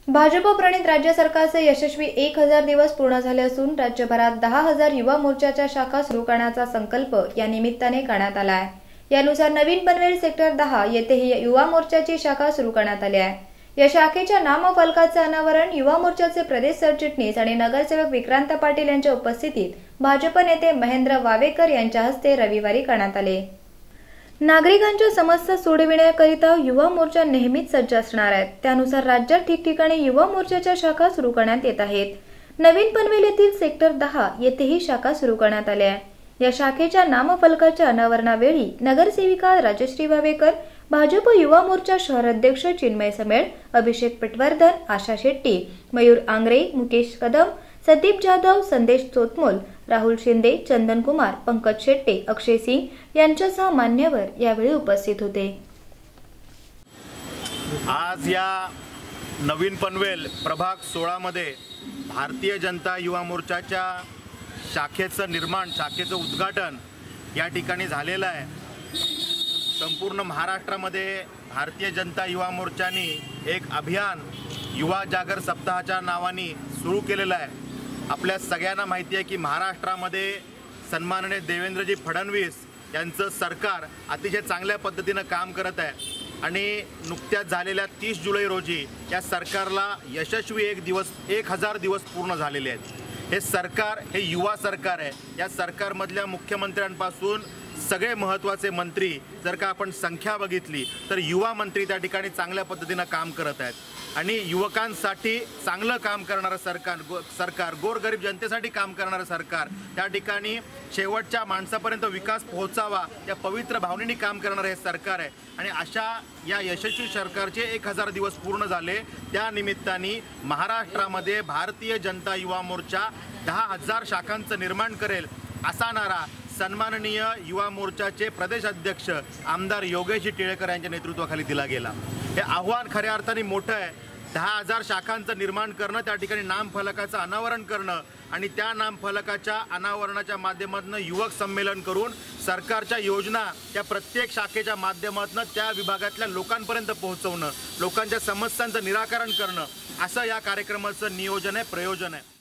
भाजप प्रणित राज्य सरकारचे यशस्वी 1000 दिवस पूर्ण झाले असून राज्यभरात 10,000 युवा मोर्चाच्या शाखा सुरू करण्याचा संकल्प या निमित्ताने करण्यात आला आहे। यानुसार नवीन पनवेल सेक्टर 10 येथेही युवा मोर्चाची शाखा सुरू करण्यात आली आहे। या शाखेच्या नामफलकाचे अनावरण युवा मोर्चाचे प्रदेश सरचिटणीस आणि नगरसेवक विक्रांत पाटील यांच्या उपस्थितीत भाजप नेते महेंद्र वावेकर यांच्या हस्ते रविवारी करण्यात आले। नागरिकांच्या समस्या सोडविण्याकरिता युवा मोर्चा नेहमीच सज्ज असणार आहे। त्यानुसार राज्यात ठिकठिकाणी युवा मोर्चाच्या शाखा सुरू करण्यात येत आहेत। नवीन पनवेल येथील सेक्टर 10 येथेही शाखा सुरू करण्यात आल्या आहे। या शाखेच्या नामफलकाच्या अनावरणावेळी नगरसेविका राजश्री वावेकर, भाजप युवा मोर्चा शहर अध्यक्ष चिन्मय समेळ, अभिषेक पटवर्धन, आशा शेट्टी, मयूर आंग्रे, मुकेश कदम, संदीप जाधव, संदेश चोतमोल, राहुल शिंदे, चंदन कुमार, पंकज शेट्टे, अक्षय सिंग यांच्यासह मान्यवर यावेळी उपस्थित होते। आज या नवीन पनवेल प्रभाग 16 मध्ये भारतीय जनता युवा मोर्चाच्या शाखेचं उद्घाटन या ठिकाणी झालेलं आहे। संपूर्ण महाराष्ट्रामध्ये भारतीय जनता युवा मोर्चाने एक अभियान युवा जागर सप्ताहाच्या नावाने सुरू केलेलं आहे। आपल्या सगळ्यांना माहिती आहे की महाराष्ट्रामध्ये सन्माननीय देवेंद्रजी फडणवीस यांचं सरकार अतिशय चांगल्या पद्धतीनं काम करत आहे आणि नुकत्याच झालेल्या 30 जुलै रोजी या सरकारला यशस्वी 1000 दिवस पूर्ण झालेले आहेत। हे सरकार हे युवा सरकार आहे। या सरकारमधल्या मुख्यमंत्र्यांपासून सगळे महत्त्वाचे मंत्री जर का आपण संख्या बघितली तर युवा मंत्री त्या ठिकाणी चांगल्या पद्धतीनं काम करत आहेत आणि युवकांसाठी चांगलं काम करणारं सरकार गोरगरीब जनतेसाठी काम करणारं सरकार, त्या ठिकाणी शेवटच्या माणसापर्यंत विकास पोहोचावा या पवित्र भावनेने काम करणारं हे सरकार आहे। आणि अशा या यशस्वी सरकारचे 1000 दिवस पूर्ण झाले। त्या निमित्ताने महाराष्ट्रामध्ये भारतीय जनता युवा मोर्चा 10,000 शाखांचं निर्माण करेल असा नारा सन्माननीय युवा मोर्चाचे प्रदेश अध्यक्ष आमदार योगेश टिळेकर यांच्या नेतृत्वाखाली दिला गेला। हे आव्हान खऱ्या अर्थाने मोठं आहे। 10,000 शाखांचं निर्माण करणं, त्या ठिकाणी नामफलकाचं अनावरण करणं आणि त्या नामफलकाच्या अनावरणाच्या माध्यमातून युवक संमेलन करून सरकारच्या योजना त्या प्रत्येक शाखेच्या माध्यमातून त्या विभागातल्या लोकांपर्यंत पोहोचवणं, लोकांच्या समस्यांचं निराकरण करणं असं या कार्यक्रमाचं नियोजन आहे, प्रयोजन आहे।